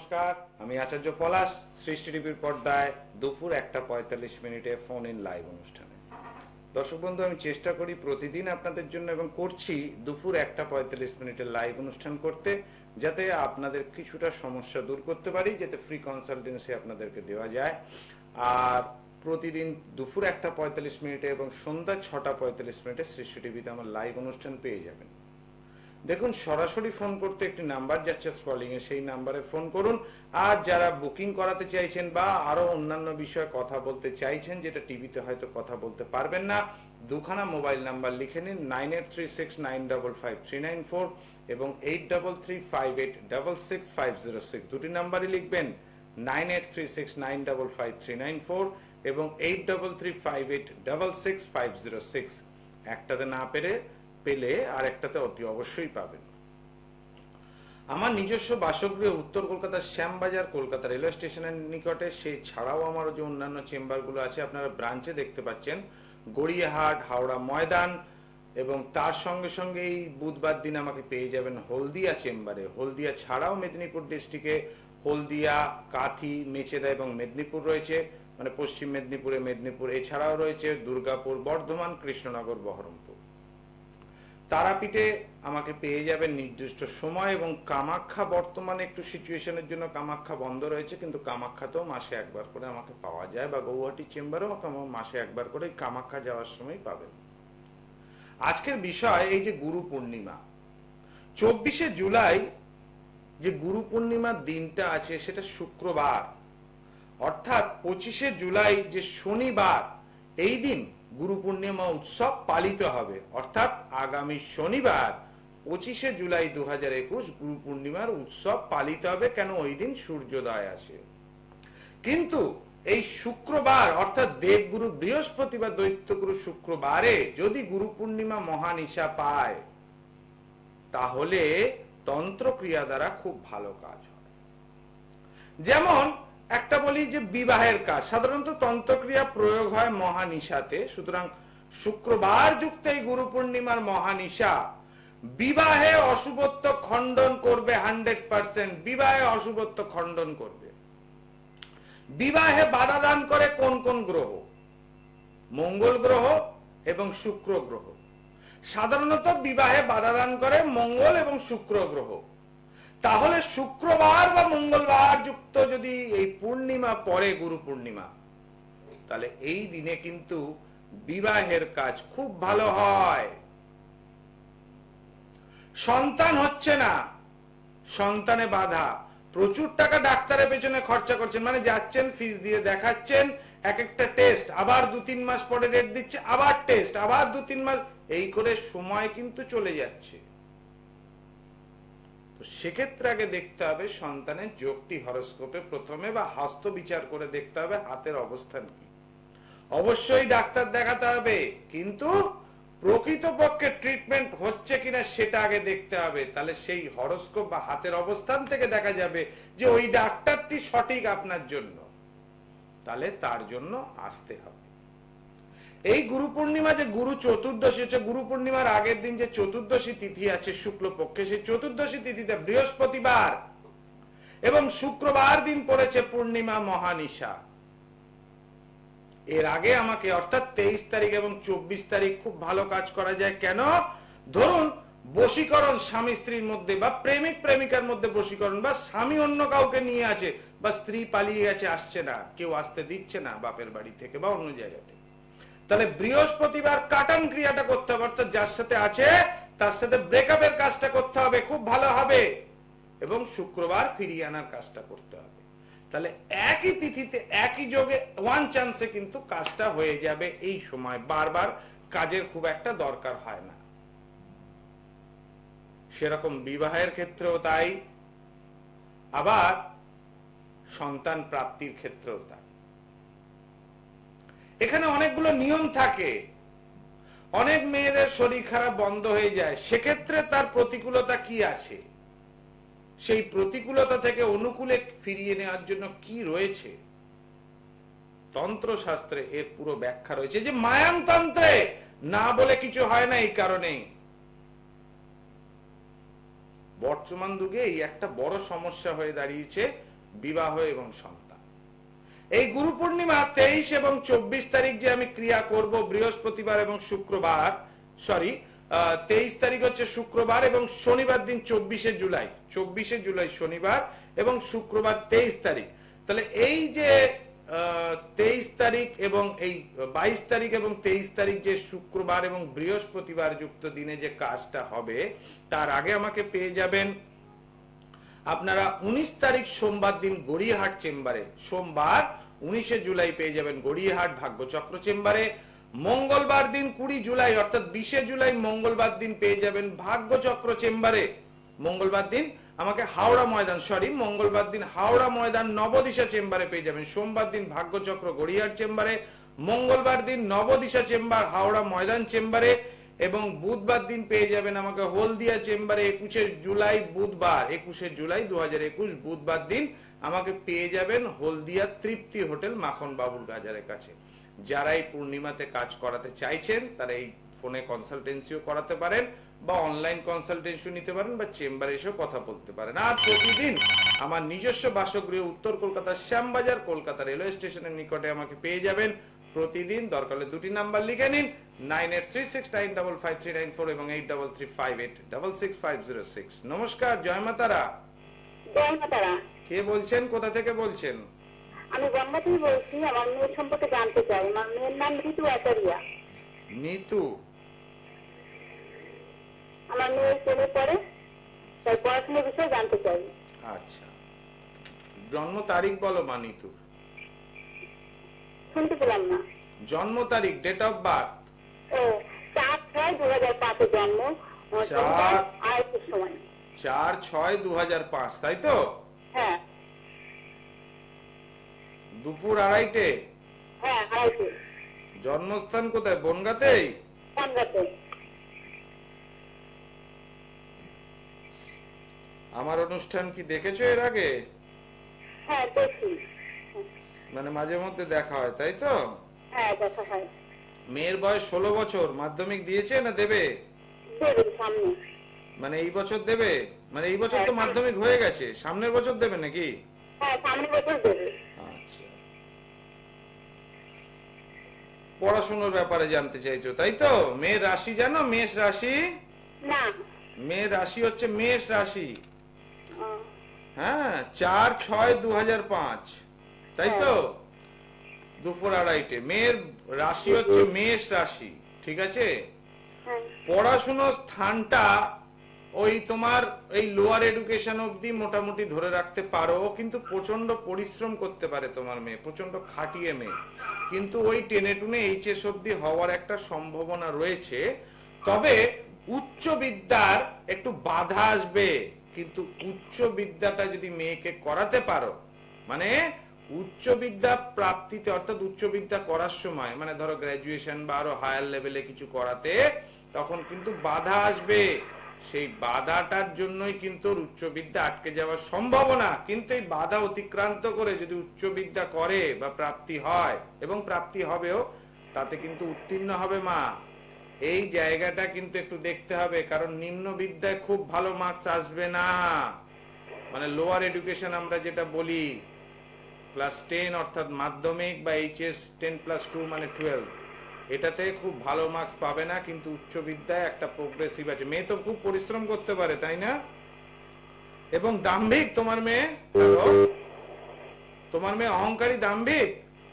নমস্কার, আমি আচার্য পলাশ। সৃষ্টি টিভির পর্দায় দুপুর 1:45 ফোন ইন লাইভ অনুষ্ঠানে। দর্শক বন্ধু, আমি চেষ্টা করি প্রতিদিন আপনাদের জন্য এবং করছি দুপুর 1:45 লাইভ অনুষ্ঠান করতে, যাতে আপনাদের কিছুটা সমস্যা দূর করতে পারি, যাতে ফ্রি কনসালটেন্সি আপনাদেরকে দেওয়া যায়। আর প্রতিদিন দুপুর 1:45 এবং সন্ধ্যা 6:45 সৃষ্টি টিভিতে আমার লাইভ অনুষ্ঠান পেয়ে যাবেন। দেখুন, সরাসরি ফোন করতে একটি নাম্বার যাচ্ছে স্ক্রলিংয়ে, সেই নাম্বারে ফোন করুন। আর যারা বুকিং করাতে চাইছেন বা আরও অন্যান্য বিষয়ে কথা বলতে চাইছেন, যেটা টিভিতে হয়তো কথা বলতে পারবেন না, দুখানা মোবাইল নাম্বার লিখে নিন, 9836955394 এবং 8335866506। দুটি নাম্বারই লিখবেন, 9836955394 এবং 8335866506। একটাতে না পেলে আর একটাতে অতি অবশ্যই পাবেন। আমার নিজস্ব বাসগৃহ উত্তর কলকাতার শ্যামবাজার, কলকাতা রেলওয়ে স্টেশনের নিকটে। সেই ছাড়াও আমার যে অন্যান্য চেম্বারগুলো আছে আপনারা ব্রাঞ্চে দেখতে পাচ্ছেন, গড়িয়াহাট, হাওড়া ময়দান, এবং তার সঙ্গে সঙ্গে এই বুধবার দিন আমাকে পেয়ে যাবেন হলদিয়া চেম্বারে। হলদিয়া ছাড়াও মেদিনীপুর ডিস্ট্রিক্টে হলদিয়া, কাথি, মেচেদা এবং মেদিনীপুর রয়েছে, মানে পশ্চিম মেদিনীপুরে মেদিনীপুর। এছাড়াও রয়েছে দুর্গাপুর, বর্ধমান, কৃষ্ণনগর, বহরমপুর। তারাপীঠে আমাকে পেয়ে যাবেন নির্দিষ্ট সময়, এবং কামাখ্যা বর্তমানে একটু সিচুয়েশনের জন্য কামাখ্যা বন্ধ রয়েছে, কিন্তু কামাখ্যাতেও মাসে একবার করে আমাকে পাওয়া যায়, বা গৌহাটি চেম্বারেও মাসে একবার করে কামাখ্যা যাওয়ার সময় পাবেন। আজকের বিষয় এই যে গুরু পূর্ণিমা, 24শে জুলাই যে গুরু পূর্ণিমার দিনটা আছে সেটা শুক্রবার, অর্থাৎ 25শে জুলাই যে শনিবার, এই দিন গুরু পূর্ণিমা উৎসব পালিত হবে। অর্থাৎ আগামী শনিবার 25শে জুলাই 2021 গুরু পূর্ণিমার উৎসব পালিত হবে। কেন? ওই দিন সূর্যোদয় আসে। কিন্তু এই শুক্রবার অর্থাৎ দেবগুরু বৃহস্পতি বা দৈত্যগুরু শুক্রবারে যদি গুরু পূর্ণিমা মহানিশা পায়, তাহলে তন্ত্র ক্রিয়া দ্বারা খুব ভালো কাজ হয়। যেমন একটা বলি যে বিবাহের কাজ, সাধারণত তন্ত্রক্রিয়া প্রয়োগ হয় মহানিশাতে। সুতরাং শুক্রবার যুক্ত এই গুরু পূর্ণিমার মহানিশা বিবাহে অশুভত্ব খণ্ডন করবে 100%। বিবাহে অশুভত্ব খণ্ডন করবে। বিবাহে বাধা দান করে কোন কোন গ্রহ? মঙ্গল গ্রহ এবং শুক্র গ্রহ। সাধারণত বিবাহে বাধা দান করে মঙ্গল এবং শুক্র গ্রহ। তাহলে শুক্রবার বা মঙ্গলবার যুক্ত যদি এই পূর্ণিমা পড়ে, গুরু পূর্ণিমা, তাহলে এই দিনে কিন্তু বিবাহের কাজ খুব ভালো হয়। সন্তান হচ্ছে না, সন্তানে বাধা, প্রচুর টাকা ডাক্তারের পেছনে খরচা করছেন, মানে যাচ্ছেন, ফিস দিয়ে দেখাচ্ছেন, এক একটা টেস্ট, আবার 2-3 মাস পরে ডেট দিচ্ছে, আবার টেস্ট, আবার 2-3 মাস, এই করে সময় কিন্তু চলে যাচ্ছে। তো সেক্ষেত্রে আগে দেখতে হবে সন্তানের যোগটি হরোস্কোপে প্রথমে বা হস্ত বিচার করে দেখতে হবে হাতের অবস্থান কি। অবশ্যই ডাক্তার দেখাতে হবে, কিন্তু প্রকৃতপক্ষে ট্রিটমেন্ট হচ্ছে কিনা সেটা আগে দেখতে হবে। তাহলে সেই হরোস্কোপ বা হাতের অবস্থান থেকে দেখা যাবে যে ওই ডাক্তারটি সঠিক আপনার জন্য। তাহলে তার জন্য আসতে হবে। এই গুরু পূর্ণিমা যে গুরু চতুর্দশী হচ্ছে, গুরু পূর্ণিমার আগের দিন যে চতুর্দশী তিথি আছে শুক্লপক্ষে, সেই চতুর্দশী তিথিতে বৃহস্পতিবার এবং শুক্রবার দিন পড়েছে পূর্ণিমা মহানিশা। এর আগে আমাকে অর্থাৎ 23 তারিখ এবং 24 তারিখ খুব ভালো কাজ করা যায়। কেন? ধরুন বশীকরণ স্বামী স্ত্রীর মধ্যে, বা প্রেমিক প্রেমিকার মধ্যে বশীকরণ, বা স্বামী অন্য কাউকে নিয়ে আছে, বা স্ত্রী পালিয়ে গেছে, আসছে না, কেউ আসতে দিচ্ছে না বাপের বাড়ি থেকে বা অন্য জায়গা থেকে। তাহলে বৃহস্পতিবার কাটান ক্রিয়াটা করতে হবে, অর্থাৎ যার সাথে আছে তার সাথে ব্রেকআপের কাজটা করতে হবে, খুব ভালো হবে। এবং শুক্রবার ফিরিয়ে আনার কাজটা করতে হবে। তাহলে একই তিথিতে একই যোগে ওয়ান চান্সে কিন্তু কাজটা হয়ে যাবে। এই সময় বারবার কাজের খুব একটা দরকার হয় না। সেরকম বিবাহের ক্ষেত্রেও তাই, আবার সন্তান প্রাপ্তির ক্ষেত্রেও তাই। এখানে অনেকগুলো নিয়ম থাকে। অনেক মেয়েদের শরীর খারাপ বন্ধ হয়ে যায়, সেক্ষেত্রে তার প্রতিকূলতা কি আছে, সেই প্রতিকূলতা থেকে অনুকূলে ফিরিয়ে নেওয়ার জন্য কি রয়েছে, তন্ত্রশাস্ত্রে এর পুরো ব্যাখ্যা রয়েছে। যে মায়ানতন্ত্রে না বলে কিছু হয় না, এই কারণেই বর্তমান যুগে এই একটা বড় সমস্যা হয়ে দাঁড়িয়েছে। বিবাহ এবং সন্তান। এই গুরু পূর্ণিমা 23 এবং 24 তারিখ যে আমি ক্রিয়া করব বৃহস্পতিবার এবং শুক্রবার, 23 তারিখ হচ্ছে শুক্রবার এবং শনিবার দিন 24শে জুলাই শনিবার এবং শুক্রবার 23 তারিখ। তাহলে এই যে 23 তারিখ এবং এই 22 তারিখ এবং 23 তারিখ যে শুক্রবার এবং বৃহস্পতিবার যুক্ত দিনে যে কাজটা হবে, তার আগে আমাকে পেয়ে যাবেন আপনারা 19 তারিখ সোমবার দিন গড়িয়াহাট চেম্বারে। সোমবার 19শে জুলাই পেয়ে যাবেন গড়িয়াহাট ভাগ্যচক্র চেম্বারে। মঙ্গলবার দিন 20 জুলাই অর্থাৎ 20শে জুলাই মঙ্গলবার দিন পেয়ে যাবেন ভাগ্যচক্র চেম্বারে। মঙ্গলবার দিন আমাকে মঙ্গলবার দিন হাওড়া ময়দান নবদিশা চেম্বারে পেয়ে যাবেন। সোমবার দিন ভাগ্যচক্র গড়িয়াহাট চেম্বারে, মঙ্গলবার দিন নবদিশা চেম্বার হাওড়া ময়দান চেম্বারে এবং বুধবার দিন পেয়ে যাবেন আমাকে হলদিয়া চেম্বারে 21শে জুলাই বুধবার, 21শে জুলাই 2021 বুধবার দিন আমাকে পেয়ে যাবেন হলদিয়া তৃপ্তি হোটেল মাখন বাবুর বাজারের কাছে। যারা এই পূর্ণিমাতে কাজ করাতে চাইছেন তারা এই ফোনে কনসালটেন্সিও করাতে পারেন বা অনলাইন কনসালটেন্সি নিতে পারেন বা চেম্বারে এসেও কথা বলতে পারেন। আর প্রতিদিন আমার নিজস্ব বাসগৃহ উত্তর কলকাতার শ্যামবাজার কলকাতা রেলওয়ে স্টেশনের নিকটে আমাকে পেয়ে যাবেন প্রতিদিন। দরকার হলে দুটি নাম্বার লিখে নিন, 9836955394 এবং 8358666506। নমস্কার, জয় মাতারা। জয় মাতারা। কে বলছেন, কোথা থেকে বলছেন? আমি গঙ্গা থেকে বলছি। আমার মেয়ের সম্পর্কে জানতে চাই। আমার মেয়ের নাম ঋতু আচারিয়া। নিতু? আমার মেয়ের ছেলে পড়ে, তাই পড়াশোনার বিষয়ে জানতে চাই। আচ্ছা, জন্ম তারিখ বলো মা নিতু। শুনতে পেলাম না। জন্ম তারিখ, ডেট অফ বার্থ? ও 4/6/2005 জন্ম, 4/6/2005, তাই তো? হ্যাঁ। দুপুর 2:30? হ্যাঁ, 2:30। জন্মস্থান কোথায়? বনগাঁতেই? বনগাঁতে। আমার অনুষ্ঠান কি দেখেছো এর আগে? হ্যাঁ, দেখি। মানে মাঝে মধ্যে দেখা হয়, তাই তো? হ্যাঁ, দেখা হয়। মেয়ের বয়স 16 বছর। মাধ্যমিক দিয়েছে না দেবে? দেবে সামনে। মানে এই বছর দেবে? মানে এই বছর তো মাধ্যমিক হয়ে গেছে, সামনের বছর দেবে নাকি? হ্যাঁ, সামনের বছর দেবে। আচ্ছা, পড়াশোনার ব্যাপারে জানতে চাইছো, তাই তো? মেয়ের রাশি জানো? মেষ রাশি? না। মেয়ের রাশি হচ্ছে মেষ রাশি। হ্যাঁ, 4/6/2005, তাই তো? দুপুর 2:30। মেয়ের রাশি হচ্ছে মেষ রাশি, ঠিক আছে? পড়াশোনার স্থানটা ওই তোমার এই লোয়ার এডুকেশন অবধি মোটামুটি ধরে রাখতে পারো, কিন্তু প্রচন্ড পরিশ্রম করতে পারে তোমার মেয়ে, প্রচন্ড খাটিয়ে মেয়ে, কিন্তু ওই টেনে টুনে এইচএস অবধি হওয়ার একটা সম্ভাবনা রয়েছে। তবে উচ্চ বিদ্যার একটু বাধা আসবে, কিন্তু উচ্চ বিদ্যাটা যদি মেয়েকে করাতে পারো, মানে উচ্চ বিদ্যা প্রাপ্তিতে অর্থাৎ উচ্চ বিদ্যা করার সময় মানে ধরো গ্র্যাজুয়েশন বা আরো হায়ার লেভেলে কিছু করাতে, তখন কিন্তু বাধা আসবে। সেই বাধাটার জন্যই কিন্তু উচ্চ বিদ্যা আটকে যাওয়ার সম্ভাবনা। কিন্তু এই বাধা অতিক্রান্ত করে যদি উচ্চ বিদ্যা করে বা প্রাপ্তি হয়, এবং প্রাপ্তি হবেও, তাতে কিন্তু উত্তীর্ণ হবে মা। এই জায়গাটা কিন্তু একটু দেখতে হবে, কারণ নিম্ন বিদ্যায় খুব ভালো মার্কস আসবে না। মানে লোয়ার এডুকেশন আমরা যেটা বলি, ক্লাস 10 অর্থাৎ মাধ্যমিক বা এইচএস 10+2 মানে 12, এটাতে খুব ভালো মার্কস পাবে না। কিন্তু উচ্চ বিদ্যায় একটা প্রোগ্রেসিভ আছে। মেয়ে তো খুব পরিশ্রম করতে পারে, তাই না? এবং দাম্ভিক তোমার মেয়ে? তোমার মেয়ে অহংকারী, দাম্ভিক?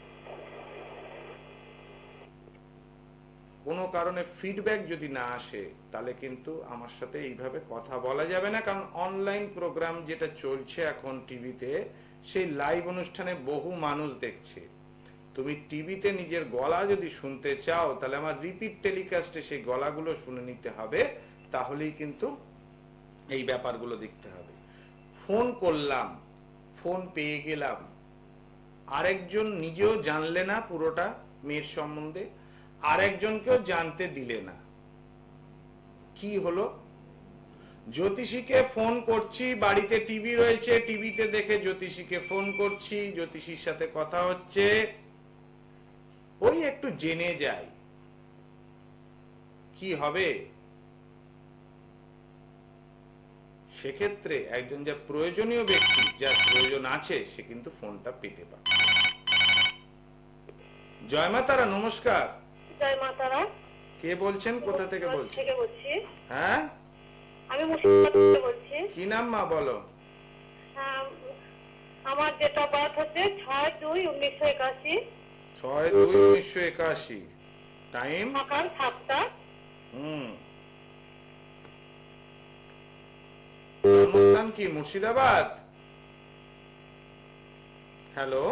কোনো কারণে ফিডব্যাক যদি না আসে, তাহলে কিন্তু আমার সাথে এইভাবে কথা বলা যাবে না। কারণ অনলাইন প্রোগ্রাম যেটা চলছে এখন টিভিতে, সেই লাইভ অনুষ্ঠানে বহু মানুষ দেখছে। তুমি টিভিতে নিজের গলা যদি শুনতে চাও, তাহলে আমার রিপিট টেলিকাস্টে সেই গলাগুলো শুনে নিতে হবে, তাহলেই কিন্তু এই ব্যাপারগুলো দেখতে হবে। ফোন করলাম, ফোন পেয়ে গেলাম, আরেকজন নিজেও জানলে না পুরোটা মেয়ের সম্বন্ধে, আরেকজনকেও জানতে দিলে না, কি হলো? জ্যোতিষীকে ফোন করছি, বাড়িতে টিভি রয়েছে, টিভিতে দেখে জ্যোতিষীকে ফোন করছি, জ্যোতিষীর সাথে কথা হচ্ছে, ওই একটু জেনে যাই কি হবে, সেক্ষেত্রে একজন যে প্রয়োজনীয় ব্যক্তি, যার প্রয়োজন আছে, সে কিন্তু ফোনটা পেতে পারে। জয় মা তারা, নমস্কার। জয় মা তারা। কে বলছেন, কোথা থেকে বলছেন? বলছি। হ্যাঁ, আমি মুর্শিদাবাদ থেকে বলছি। কি নাম মা, বলো। আমার ডেট অফ বার্থ হচ্ছে 6/2/1981। 6/2/1981। টাইম সকাল 7টা। জন্মস্থান কি মুর্শিদাবাদ? হ্যালো,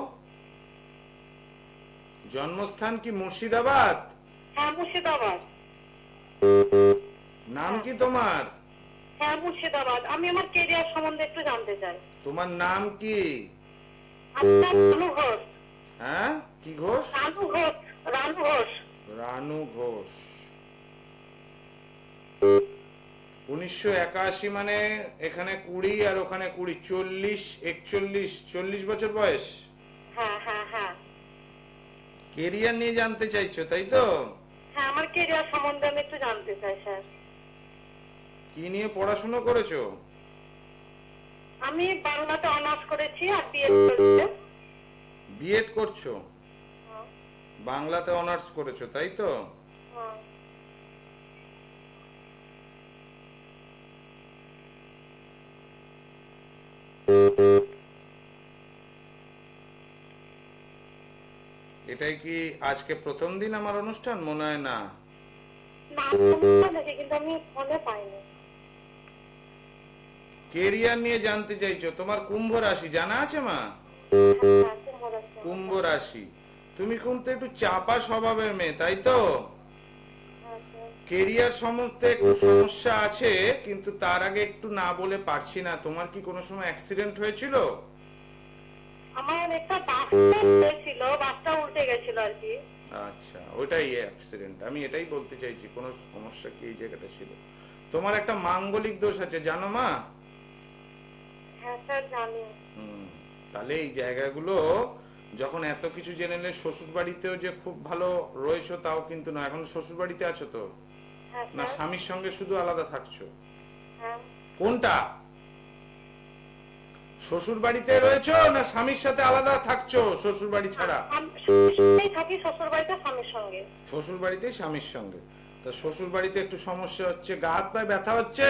জন্মস্থান কি মুর্শিদাবাদ? হ্যাঁ মুর্শিদাবাদ। নাম কি তোমার? হ্যাঁ মুর্শিদাবাদ। আমি আমার কেরিয়ার সম্বন্ধে একটু জানতে চাই। তোমার নাম কি? আপনার রানু ঘোষ। হ্যাঁ, কি ঘোষ? রানু ঘোষ। রানু ঘোষ। রানু ঘোষ। 1981 মানে এখানে 20 আর ওখানে 20, 40, 41, 40 বছর বয়স। হ্যাঁ হ্যাঁ হ্যাঁ। কেরিয়ার নিয়ে জানতে চাইছো, তাই তো? হ্যাঁ, আমার কেরিয়ার সম্বন্ধে আমি একটু জানতে চাই স্যার। কি নিয়ে পড়াশোনা করেছো? আমি বাংলাতে অনার্স করেছি আর বিএড করেছি। বিএড করছো? বাংলাতে অনার্স করেছো, তাই তো? এটাই কি আজকে প্রথম দিন আমার অনুষ্ঠান? মনে হয় না। কিন্তু আমি ফোনে পাইনি। কেরিয়ার নিয়ে জানতে চাইছো। তোমার কুম্ভ রাশি জানা আছে মা? কুম্ভ রাশি। তুমি কিন্তু একটু চাপা স্বভাবের মেয়ে, তাই তো? কেরিয়ার সম্বন্ধে একটু সমস্যা আছে, কিন্তু তার আগে একটু না বলে পারছি না। তোমার কি কোনো সময় অ্যাক্সিডেন্ট হয়েছিল? আমার একটা বাস হয়েছিল, বাসটা উল্টে গেছিল আর কি। আচ্ছা, ওটাই অ্যাক্সিডেন্ট। আমি এটাই বলতে চাইছি, কোনো সমস্যা কি এই জায়গাটা ছিল? তোমার একটা মাঙ্গলিক দোষ আছে, জানো মা? হ্যাঁ স্যার জানি। তাহলে এই জায়গাগুলো যখন এত কিছু জেনে নিলে, শ্বশুর বাড়িতেও যে খুব ভালো রয়েছো তাও কিন্তু না। এখন শ্বশুর বাড়িতে আছো তো, না স্বামীর সঙ্গে শুধু আলাদা থাকছো? কোনটা? শ্বশুর বাড়িতে রয়েছো না স্বামীর সাথে আলাদা থাকছো শ্বশুর বাড়ি ছাড়া? থাকি শ্বশুর বাড়িতে স্বামীর সঙ্গে। শ্বশুর বাড়িতে স্বামীর সঙ্গে। তা শ্বশুর বাড়িতে একটু সমস্যা হচ্ছে, গা হাত পায়ে ব্যথা হচ্ছে?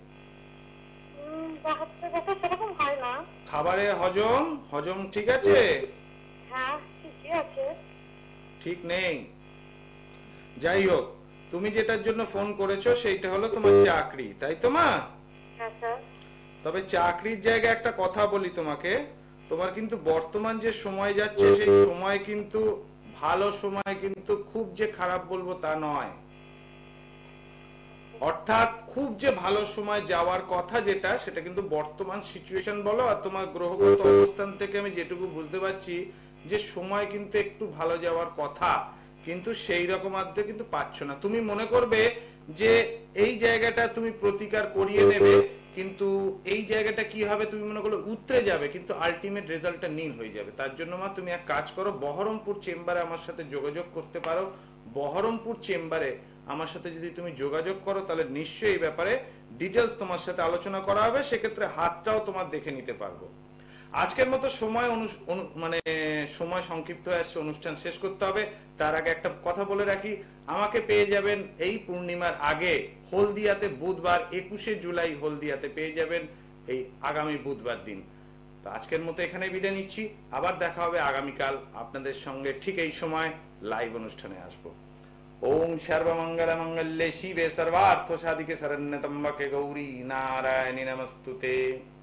সেরকম হয় না। খাবারে হজম ঠিক আছে? হ্যাঁ ঠিকই আছে। ঠিক নেই? যাই হোক, তুমি যেটার জন্য ফোন করেছো সেইটা হলো তোমার চাকরি, তাই তো মা? হ্যাঁ স্যার। তবে চাকরির জায়গায় একটা কথা বলি তোমাকে, তোমার কিন্তু বর্তমান যে সময় যাচ্ছে সেই সময় কিন্তু ভালো সময়, কিন্তু খুব যে খারাপ বলবো তা নয়। অর্থাৎ খুব যে ভালো সময় যাওয়ার কথা যেটা, সেটা কিন্তু বর্তমান সিচুয়েশন বলো আর তোমার গ্রহগত অবস্থান থেকে আমি যেটুকু বুঝতে পারছি যে সময় কিন্তু একটু ভালো যাওয়ার কথা, কিন্তু সেই রকম আদতে কিন্তু পাচ্ছ না। তুমি মনে করবে যে এই জায়গাটা তুমি প্রতিকার করিয়ে নেবে, কিন্তু এই জায়গাটা কি হবে তুমি মনে করলে উতরে যাবে, কিন্তু আলটিমেট রেজাল্টটা নীল হয়ে যাবে। তার জন্য মা তুমি এক কাজ করো, বহরমপুর চেম্বারে আমার সাথে যোগাযোগ করতে পারো। বহরমপুর চেম্বারে আমার সাথে যদি তুমি যোগাযোগ করো তাহলে নিশ্চয়ই এই ব্যাপারে ডিটেলস তোমার সাথে আলোচনা করা হবে, সেক্ষেত্রে হাতটাও তোমার দেখে নিতে পারবো। আজকের মতো সময় সংক্ষিপ্ত হয়ে আসছে, অনুষ্ঠান শেষ করতে হবে। তার আগে একটা কথা বলে রাখি, আমাকে পেয়ে যাবেন এই পূর্ণিমার আগে হলদিয়াতে বুধবার 21শে জুলাই হলদিয়াতে পেয়ে যাবেন এই আগামী বুধবার দিন। তো আজকের মতো এখানে বিদায় নিচ্ছি, আবার দেখা হবে আগামীকাল আপনাদের সঙ্গে ঠিক এই সময় লাইভ অনুষ্ঠানে আসবো। ओम सर्वमंगल मंगल्ये शिवे सर्वार्थ साधिके शरण्य त्र्यंबके गौरी नारायणी नमस्तुते।